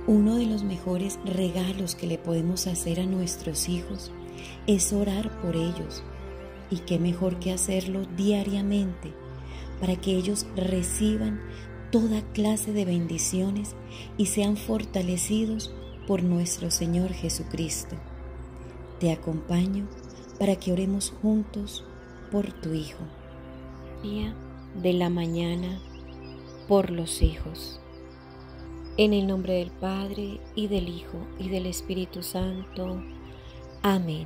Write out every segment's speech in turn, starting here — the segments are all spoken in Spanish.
Uno de los mejores regalos que le podemos hacer a nuestros hijos es orar por ellos. Y qué mejor que hacerlo diariamente para que ellos reciban toda clase de bendiciones y sean fortalecidos por nuestro Señor Jesucristo. Te acompaño para que oremos juntos por tu hijo. Día de la mañana por los hijos. En el nombre del Padre, y del Hijo, y del Espíritu Santo. Amén.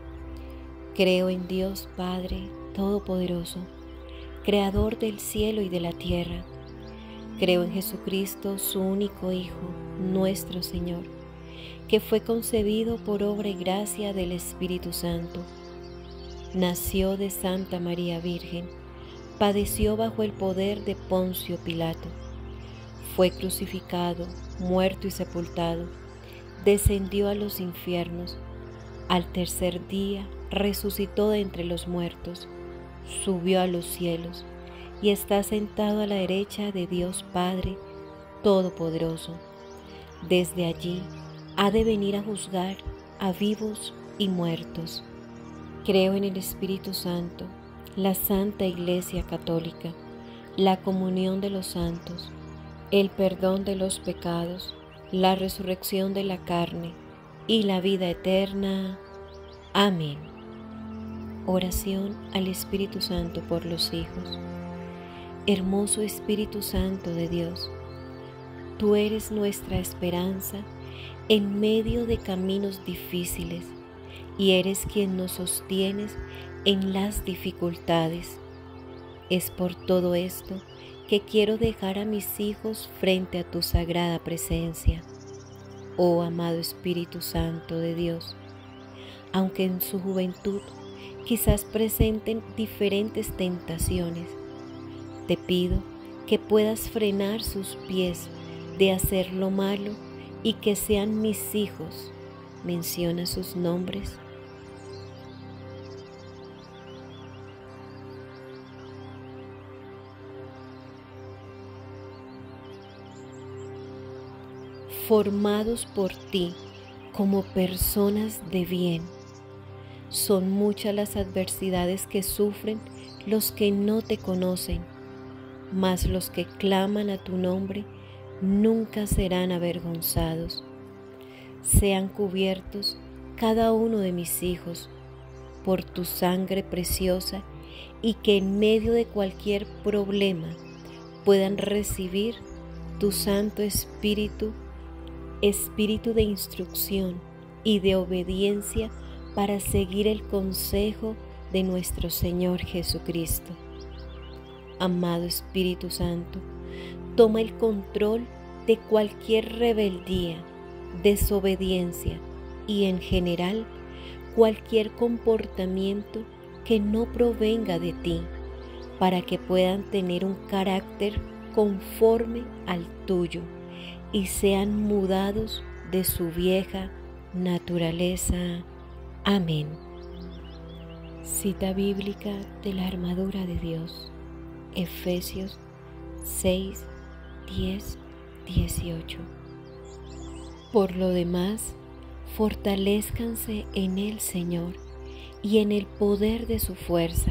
Creo en Dios Padre Todopoderoso, Creador del cielo y de la tierra. Creo en Jesucristo, su único Hijo, nuestro Señor, que fue concebido por obra y gracia del Espíritu Santo. Nació de Santa María Virgen, padeció bajo el poder de Poncio Pilato. Fue crucificado, muerto y sepultado, descendió a los infiernos. Al tercer día resucitó de entre los muertos, subió a los cielos y está sentado a la derecha de Dios Padre Todopoderoso. Desde allí ha de venir a juzgar a vivos y muertos. Creo en el Espíritu Santo, la Santa Iglesia Católica, la comunión de los santos, el perdón de los pecados, la resurrección de la carne y la vida eterna. Amén. Oración al Espíritu Santo por los hijos. Hermoso Espíritu Santo de Dios, tú eres nuestra esperanza en medio de caminos difíciles y eres quien nos sostienes en las dificultades. Es por todo esto que quiero dejar a mis hijos frente a tu sagrada presencia. Oh amado Espíritu Santo de Dios, aunque en su juventud quizás presenten diferentes tentaciones, te pido que puedas frenar sus pies de hacer lo malo y que sean mis hijos. Menciona sus nombres. Formados por ti como personas de bien. Son muchas las adversidades que sufren los que no te conocen, mas los que claman a tu nombre nunca serán avergonzados. Sean cubiertos cada uno de mis hijos por tu sangre preciosa y que en medio de cualquier problema puedan recibir tu Santo Espíritu, Espíritu de instrucción y de obediencia para seguir el consejo de nuestro Señor Jesucristo. Amado Espíritu Santo, toma el control de cualquier rebeldía, desobediencia y en general cualquier comportamiento que no provenga de ti, para que puedan tener un carácter conforme al tuyo y sean mudados de su vieja naturaleza. Amén. Cita bíblica de la armadura de Dios, Efesios 6, 10, 18. Por lo demás, fortalézcanse en el Señor y en el poder de su fuerza.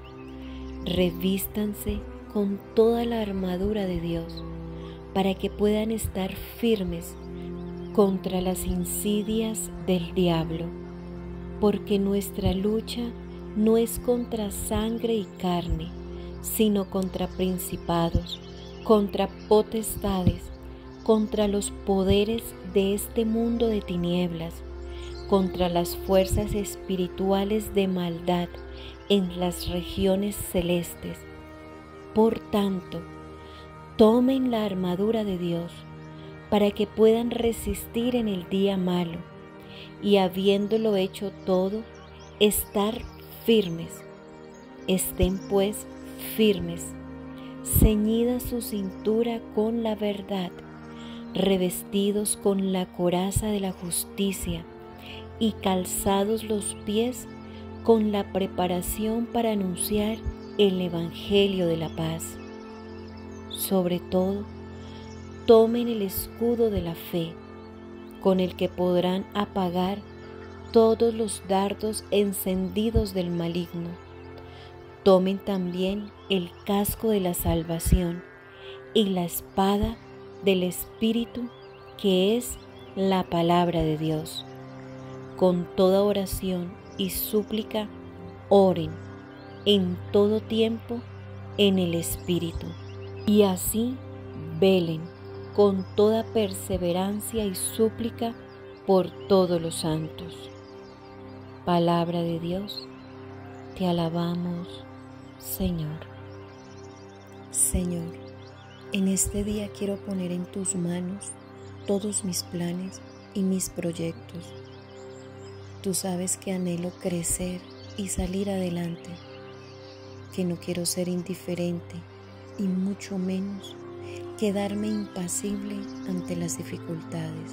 Revístanse con toda la armadura de Dios para que puedan estar firmes contra las insidias del diablo, porque nuestra lucha no es contra sangre y carne, sino contra principados, contra potestades, contra los poderes de este mundo de tinieblas, contra las fuerzas espirituales de maldad en las regiones celestes. Por tanto, tomen la armadura de Dios para que puedan resistir en el día malo y, habiéndolo hecho todo, estar firmes. Estén pues firmes, ceñida su cintura con la verdad, revestidos con la coraza de la justicia y calzados los pies con la preparación para anunciar el Evangelio de la paz. Sobre todo, tomen el escudo de la fe con el que podrán apagar todos los dardos encendidos del maligno. Tomen también el casco de la salvación y la espada del Espíritu, que es la palabra de Dios. Con toda oración y súplica, oren en todo tiempo en el Espíritu, y así velen con toda perseverancia y súplica por todos los santos. Palabra de Dios, te alabamos, Señor. Señor, en este día quiero poner en tus manos todos mis planes y mis proyectos. Tú sabes que anhelo crecer y salir adelante, que no quiero ser indiferente y mucho menos quedarme impasible ante las dificultades.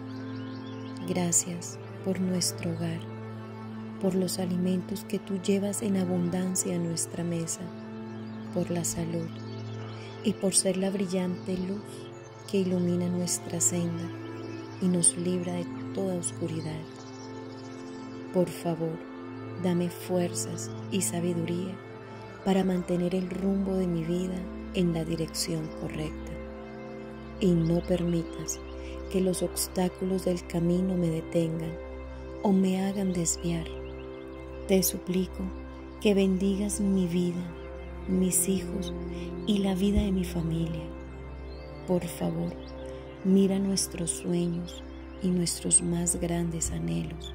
Gracias por nuestro hogar, por los alimentos que tú llevas en abundancia a nuestra mesa, por la salud y por ser la brillante luz que ilumina nuestra senda y nos libra de toda oscuridad. Por favor, dame fuerzas y sabiduría para mantener el rumbo de mi vida en la dirección correcta. Y no permitas que los obstáculos del camino me detengan o me hagan desviar. Te suplico que bendigas mi vida, mis hijos y la vida de mi familia. Por favor, mira nuestros sueños y nuestros más grandes anhelos.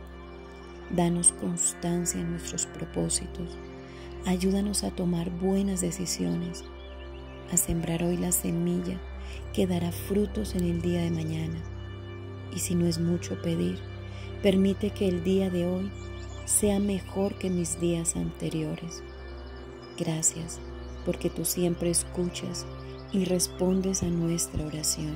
Danos constancia en nuestros propósitos. Ayúdanos a tomar buenas decisiones, a sembrar hoy la semilla que dará frutos en el día de mañana. Y si no es mucho pedir, permite que el día de hoy sea mejor que mis días anteriores. Gracias, porque tú siempre escuchas y respondes a nuestra oración.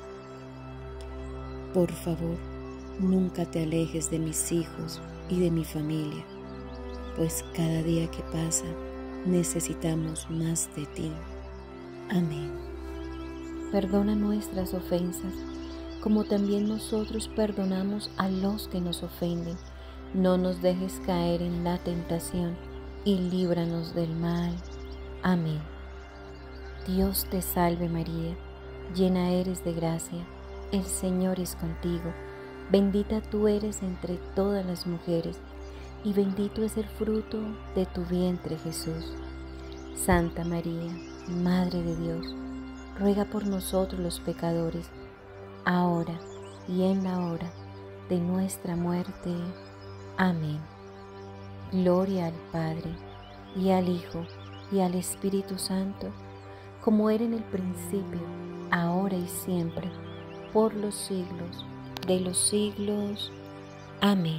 Por favor, nunca te alejes de mis hijos y de mi familia, pues cada día que pasa necesitamos más de ti. Amén. Perdona nuestras ofensas, como también nosotros perdonamos a los que nos ofenden. No nos dejes caer en la tentación y líbranos del mal. Amén. Dios te salve María, llena eres de gracia, el Señor es contigo. Bendita tú eres entre todas las mujeres, y bendito es el fruto de tu vientre, Jesús. Santa María, Madre de Dios, ruega por nosotros los pecadores, ahora y en la hora de nuestra muerte. Amén. Gloria al Padre, y al Hijo, y al Espíritu Santo, como era en el principio, ahora y siempre, por los siglos de los siglos. Amén.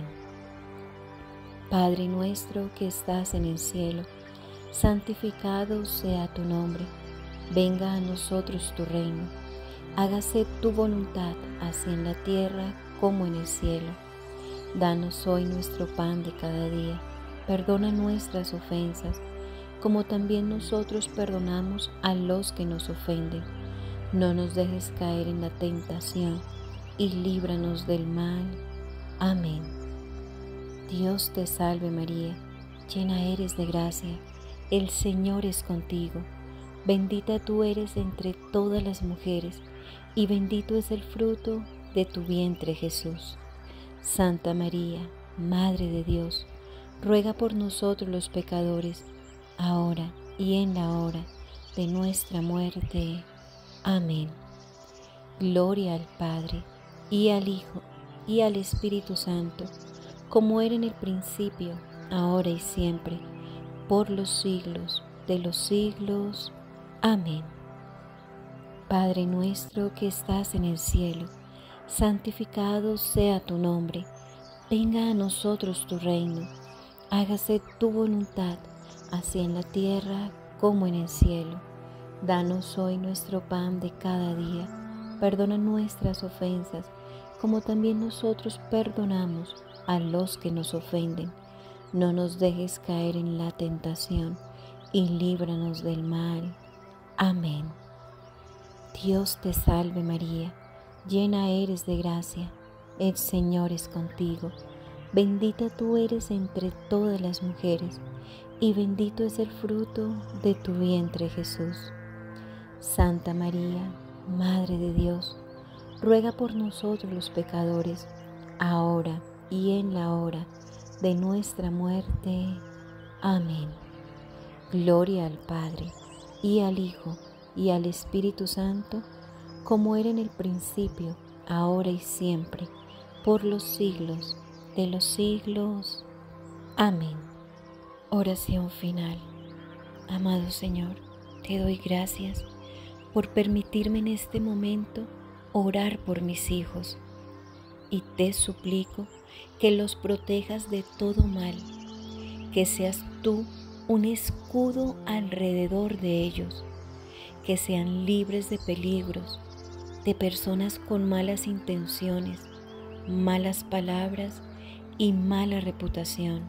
Padre nuestro que estás en el cielo, santificado sea tu nombre. Venga a nosotros tu reino. Hágase tu voluntad, así en la tierra como en el cielo. Danos hoy nuestro pan de cada día. Perdona nuestras ofensas, como también nosotros perdonamos a los que nos ofenden. No nos dejes caer en la tentación, y líbranos del mal. Amén. Dios te salve María, llena eres de gracia, el Señor es contigo. Bendita tú eres entre todas las mujeres, y bendito es el fruto de tu vientre Jesús. Santa María, Madre de Dios, ruega por nosotros los pecadores, ahora y en la hora de nuestra muerte. Amén. Gloria al Padre, y al Hijo, y al Espíritu Santo, como era en el principio, ahora y siempre, por los siglos de los siglos. Amén. Padre nuestro que estás en el cielo, santificado sea tu nombre. Venga a nosotros tu reino. Hágase tu voluntad, así en la tierra como en el cielo. Danos hoy nuestro pan de cada día. Perdona nuestras ofensas, como también nosotros perdonamos a los que nos ofenden. No nos dejes caer en la tentación, y líbranos del mal. Amén. Dios te salve María, llena eres de gracia, el Señor es contigo. Bendita tú eres entre todas las mujeres, y bendito es el fruto de tu vientre, Jesús. Santa María, Madre de Dios, ruega por nosotros los pecadores, ahora y en la hora de nuestra muerte. Amén. Gloria al Padre, y al Hijo, y al Espíritu Santo, como era en el principio, ahora y siempre, por los siglos de los siglos. Amén. Oración final. Amado Señor, te doy gracias por permitirme en este momento orar por mis hijos, y te suplico que los protejas de todo mal, que seas tú un escudo alrededor de ellos, que sean libres de peligros, de personas con malas intenciones, malas palabras y mala reputación.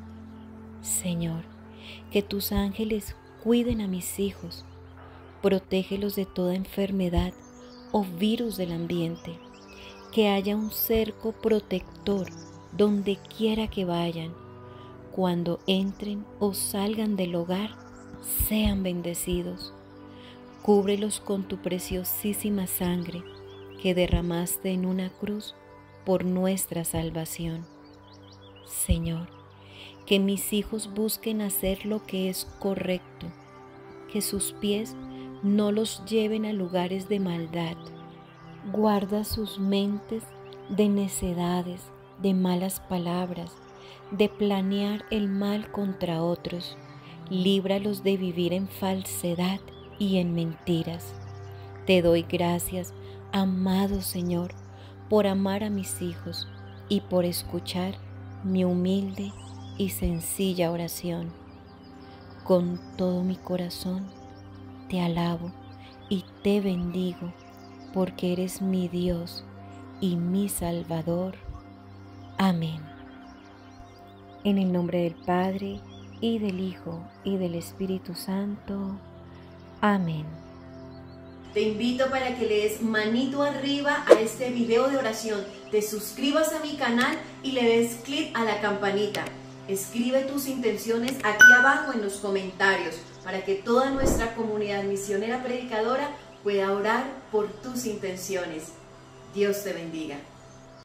Señor, que tus ángeles cuiden a mis hijos, protégelos de toda enfermedad o virus del ambiente, que haya un cerco protector donde quiera que vayan. Cuando entren o salgan del hogar, sean bendecidos. Cúbrelos con tu preciosísima sangre que derramaste en una cruz por nuestra salvación. Señor, que mis hijos busquen hacer lo que es correcto, que sus pies no los lleven a lugares de maldad. Guarda sus mentes de necedades, de malas palabras, de planear el mal contra otros. Líbralos de vivir en falsedad y en mentiras. Te doy gracias, amado Señor, por amar a mis hijos y por escuchar mi humilde y sencilla oración. Con todo mi corazón te alabo y te bendigo, porque eres mi Dios y mi Salvador. Amén. En el nombre del Padre, y del Hijo, y del Espíritu Santo. Amén. Te invito para que le des manito arriba a este video de oración, te suscribas a mi canal y le des clic a la campanita. Escribe tus intenciones aquí abajo en los comentarios para que toda nuestra comunidad misionera predicadora pueda orar por tus intenciones. Dios te bendiga.